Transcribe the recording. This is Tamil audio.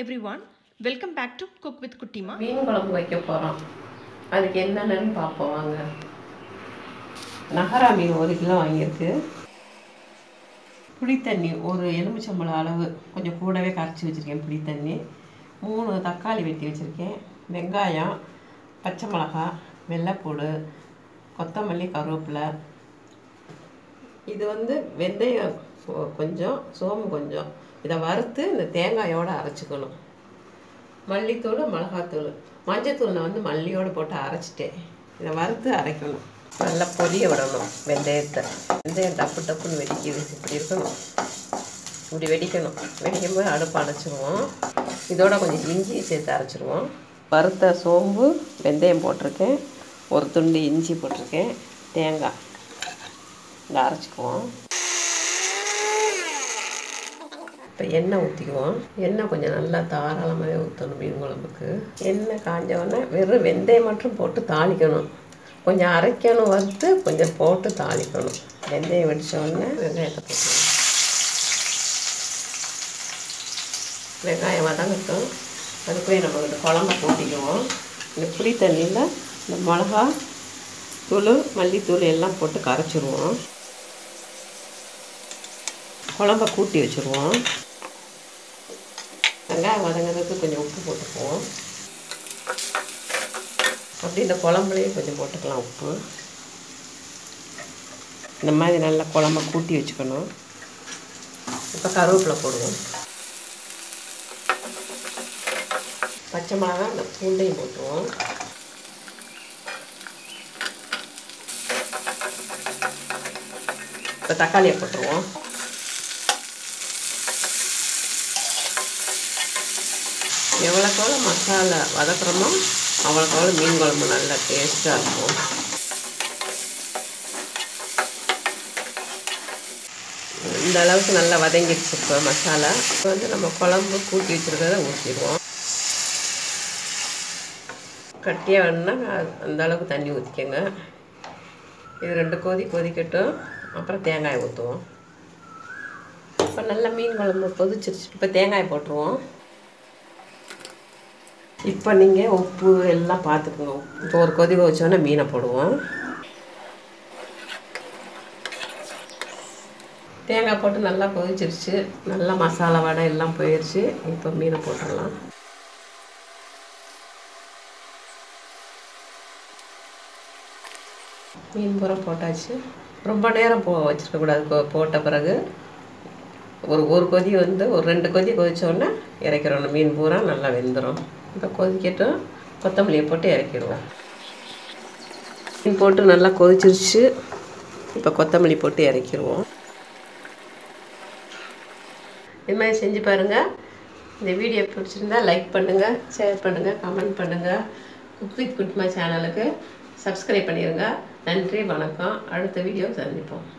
everyone, welcome back to Cook with Kuttima. மீன் குழம்பு வைக்க போகிறோம். அதுக்கு என்னென்னு பார்ப்போம் வாங்க. நகரா மீன் 1 கிலோ வாங்கியிருக்கு. புளி தண்ணி ஒரு எலுமிச்சம்பழம் அளவு கொஞ்சம் கூடவே கரைச்சி வச்சுருக்கேன். புளி தண்ணி 3 தக்காளி வெட்டி வச்சுருக்கேன். வெங்காயம், பச்சை மிளகாய், வெள்ளைப்பூடு, கொத்தமல்லி, கருவேப்பிலை. இது வெந்தயம் கொஞ்சம், சோம்பு கொஞ்சம். இதை வறுத்து இந்த தேங்காயோடு அரைச்சிக்கணும். மல்லித்தூள், மிளகாத்தூள், மஞ்சத்தூள் நான் மல்லியோடு போட்டு அரைச்சிட்டேன். இதை வறுத்து அரைக்கணும். நல்லா பொரிய விடணும் வெந்தயத்தை. வெந்தயம் டப்பு டப்புன்னு வெடிக்குது. இப்படி இருக்கணும், இப்படி வெடிக்கணும். வெடிக்கும்போது அடுப்பு அடைச்சிடுவோம். இதோட கொஞ்சம் இஞ்சி சேர்த்து அரைச்சிடுவோம். வறுத்த சோம்பு, வெந்தயம் போட்டிருக்கேன். ஒரு துண்டு இஞ்சி போட்டிருக்கேன். தேங்காய் இதை அரைச்சிக்குவோம். இப்போ எண்ணெய் ஊற்றிக்குவோம். எண்ணெய் கொஞ்சம் நல்லா தாராளமாகவே ஊற்றணும் மீன் குழம்புக்கு. எண்ணெய் காஞ்சோடனே வெறும் வெந்தயம் மட்டும் போட்டு தாளிக்கணும். கொஞ்சம் அரைக்கணும், வறுத்து கொஞ்சம் போட்டு தாளிக்கணும். வெந்தயம் வெடித்தோடனே வெங்காயத்தை போட்டுக்கணும். வெங்காயம் வதங்கட்டும். அதுக்குள்ளே நம்ம இந்த குழம்பை கூட்டிக்குவோம். இந்த புளி தண்ணியில் இந்த மிளகா தூள், மல்லித்தூள் எல்லாம் போட்டு கரைச்சிடுவோம். குழம்பை கூட்டி வச்சுருவோம். வெங்காயம் வதங்கிறதுக்கு கொஞ்சம் உப்பு போட்டுக்குவோம். அப்படி இந்த குழம்புலையும் கொஞ்சம் போட்டுக்கலாம் உப்பு. இந்த மாதிரி நல்லா குழம்ப கூட்டி வச்சுக்கணும். இப்போ கருவேப்பிலை போடுவோம். பச்சை மிளகாய், இந்த பூண்டையும் போட்டுருவோம். இப்போ தக்காளியை போட்டுருவோம். எவ்வளோக்கெவ்வளோ மசாலா வதக்குறோமோ அவ்வளோக்கெவ்வளோ மீன் குழம்பு நல்லா டேஸ்ட்டாக இருக்கும். இந்த அளவுக்கு நல்லா வதங்கிடுச்சு. இப்போ மசாலா இப்போ நம்ம குழம்பு கூட்டி வச்சுருக்கிறத ஊற்றிடுவோம். கட்டியாக வேணுன்னா அந்த அளவுக்கு தண்ணி ஊற்றிக்கோங்க. இது 2 கொதி கொதிக்கட்டும். அப்புறம் தேங்காய் ஊற்றுவோம். இப்போ நல்லா மீன் குழம்பு கொதிச்சிருச்சு. இப்போ தேங்காய் போட்டுருவோம். இப்போ நீங்கள் உப்பு எல்லாம் பார்த்துக்குங்க. இப்போ ஒரு கொதி வச்சோன்னே மீனை போடுவோம். தேங்காய் போட்டு நல்லா கொதிச்சிருச்சு. நல்லா மசாலா வடை எல்லாம் போயிடுச்சு. இப்போ மீனை போட்டுடலாம். மீன் பூரா போட்டாச்சு. ரொம்ப நேரம் வச்சுருக்கக்கூடாது. போட்ட பிறகு ஒரு கொதி ஒரு 2 கொதி கொதிச்சோடனே இறக்கிறோம். மீன் பூரா நல்லா வெந்துடும். இப்போ கொதிக்கட்டும். கொத்தமல்லியை போட்டு இறக்கிடுவோம். மீன் போட்டு நல்லா கொதிச்சிருச்சு. இப்போ கொத்தமல்லி போட்டு இறக்கிடுவோம். இது மாதிரி செஞ்சு பாருங்கள். இந்த வீடியோ பிடிச்சிருந்தா லைக் பண்ணுங்கள், ஷேர் பண்ணுங்கள், கமெண்ட் பண்ணுங்கள். குக் வித் குட்மா சேனலுக்கு சப்ஸ்கிரைப் பண்ணிடுங்க. நன்றி, வணக்கம். அடுத்த வீடியோ சந்திப்போம்.